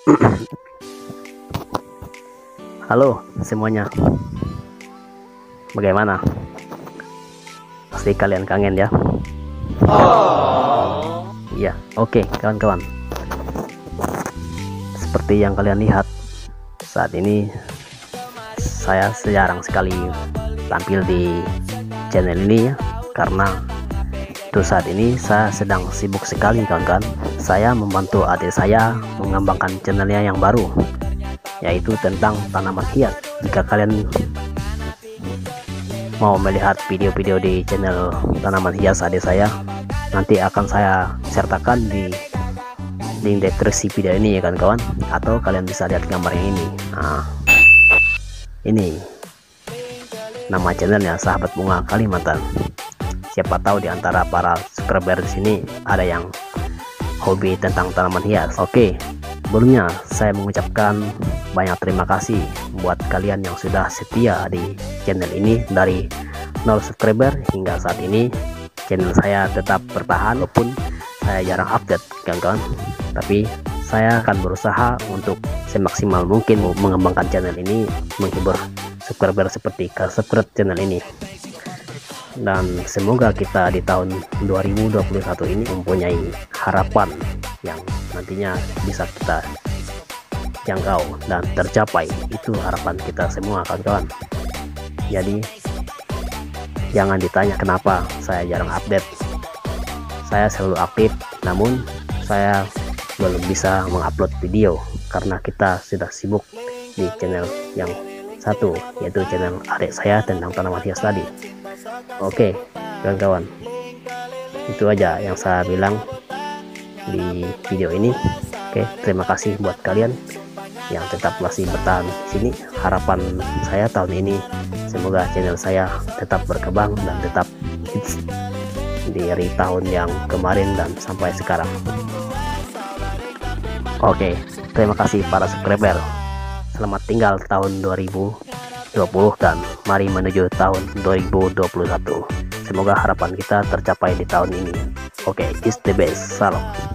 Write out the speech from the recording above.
Halo semuanya, bagaimana? Pasti kalian kangen ya? Iya, oke kawan-kawan. Seperti yang kalian lihat, saat ini saya jarang sekali tampil di channel ini ya, karena itu saat ini saya sedang sibuk sekali kawan-kawan. Saya membantu adik saya mengembangkan channelnya yang baru, yaitu tentang tanaman hias. Jika kalian mau melihat video-video di channel tanaman hias adik saya, nanti akan saya sertakan di link deskripsi video ini ya kawan-kawan, atau kalian bisa lihat gambar yang ini. Nah, ini nama channelnya Sahabat Bunga Kalimantan. Siapa tahu di antara para subscriber di sini ada yang hobi tentang tanaman hias. Oke, sebelumnya saya mengucapkan banyak terima kasih buat kalian yang sudah setia di channel ini. Dari 0 subscriber hingga saat ini channel saya tetap bertahan, walaupun saya jarang update kawan-kawan, tapi saya akan berusaha untuk semaksimal mungkin mengembangkan channel ini, menghibur subscriber seperti subscribe channel ini. Dan semoga kita di tahun 2021 ini mempunyai harapan yang nantinya bisa kita jangkau dan tercapai. Itu harapan kita semua kawan-kawan. Jadi jangan ditanya kenapa saya jarang update. Saya selalu aktif, namun saya belum bisa mengupload video karena kita sudah sibuk di channel yang satu, yaitu channel adik saya tentang tanaman hias tadi. Oke kawan-kawan, itu aja yang saya bilang di video ini. Oke, terima kasih buat kalian yang tetap masih bertahan di sini. Harapan saya tahun ini semoga channel saya tetap berkembang dan tetap hits dari tahun yang kemarin dan sampai sekarang. Oke, terima kasih para subscriber. Selamat tinggal tahun 2020 dan mari menuju tahun 2021. Semoga harapan kita tercapai di tahun ini. Oke, is the best. Salam.